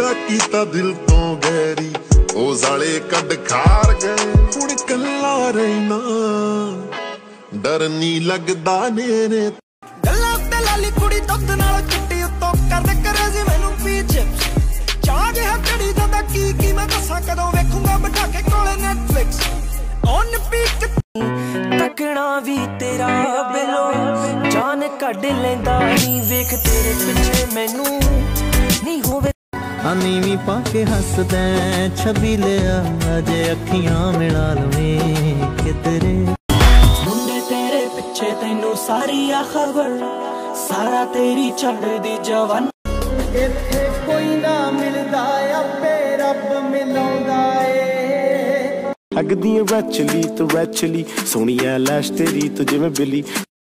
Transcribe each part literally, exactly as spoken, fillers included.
तेरा कीता दिल तो गहरी ओ साले कद खार गए हुण कल्ला रहना डर नी लगदा नेरे गल्लां ते लाली कुड़ी दुੱਧ नाल चिट्टी उत्तों करदे करे जी मैनू पीछे चाह जिहा चढ़ी जांदा की की मैं दस्सां कदों वेखूंगा बिठा के कोले नेटफ्लिक्स ऑन पीक तकना भी तेरा बिलो जान कढ लैंदा नी वेख तेरे पिछे मैनू नी होवे नीवी पाके हसदा छबी लिया अजे अखियां मिला लवें कितरे मुंडे तेरे पिछे तैनू सारी आ खबर सारा तेरी चढ़दी जवान इत्थे कोई ना मिलदा आपे रब मिलाउंदा ए लगदी है वैचली तू वैचली सोहनी ऐ लैश तेरी तू जिवें बिल्ली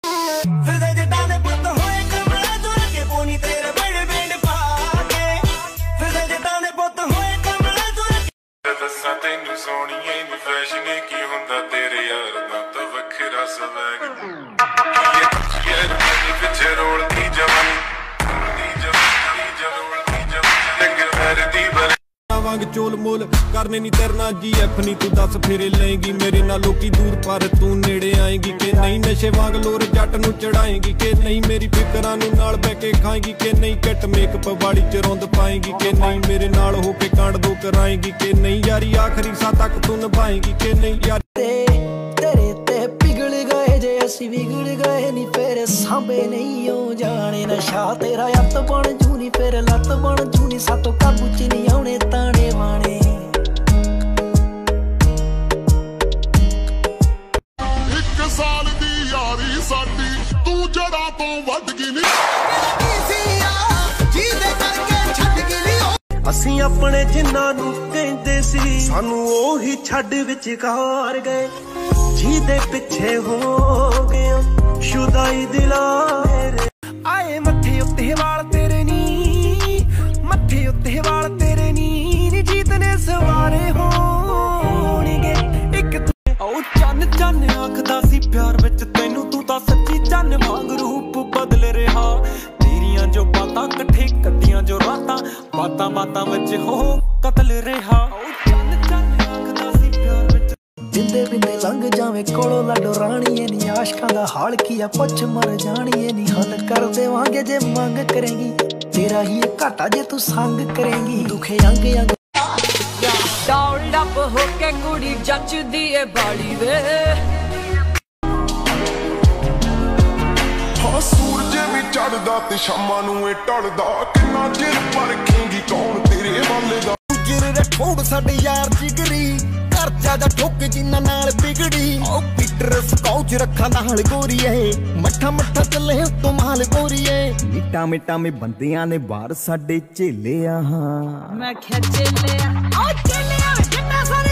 वांग चोल मोल करने नी तेरना जी एफ नी तू दस फेरे लेंगी मेरे नाल लोकी दूर पर तू नेड़े आएगी कि नहीं नशे वांग लोर जट नू चढ़ाएगी कि नहीं मेरी फिकरां नू नाल बैठ के खाएगी कि नहीं किट मेकअप वाली च रोंद पाएगी कि नहीं मेरे नाल हो के कांड दो कराएगी कि नहीं यारी आखिरी सा तक तू निभाएगी कि नहीं यार तेरे ते पिघल गए जे असी बिगड़ गए नी फिर सांभे नहीं हो जाने नशा तेरा अत बन जूनी फिर लत बन जूनी सातों काबू च नहीं आने ताने वाने एक साल दी यारी साडी तू जड़ा तो वध गई नी असी अपने जिन्ना नू कहंदे सी सानू ओही छड्ड विचकार गए जीदे पिछे हो गया शुदाई दिला आए मथे उत्ते वाल तेरे नी मथे उत्ते वाल तेरे नी नी जीतने सवारे होणगे एक ओ चन्न चन्न आखदा सी प्यार विच तैनू तू तां सच्ची चन्न वांग रूप बदल रहा तेरियां जो बातां कट्ठे कदियां जो रातां बातां बातां विच हो कतल रहा ओ चन्न चन्न आखदा सी प्यार विच जिंदे बिंदे लंघ जावे कोलो लाडो राणीए नी आशकां दा हाल कीआ पुछ मर जाणीए नी हल कर देवांगे जे मंग करेंगी तेरा ही घाटा जे तू संग करेंगी दुखे अंग अंग डाउन अप होके कुड़ी जचदी ए बाड़ी वे हाँ सूरज भी चढ़दा ते शामां नू ए ढलदा किन्ना चिर परखेंगी कौन तेरे वाले दा जिर रे ठोड़ साडे यार जिगरी कर ज्यादा ठोक जिन्ना नाल बिगड़ी ओ पीटर स्काउच रखा नाल गोरीए मठा मठा चले तो माल गोरीए मिटा मिटा में बंदियां ने बाहर साडे झेले आ मैं क्या झेले आ ओ झेले आ जिन्ना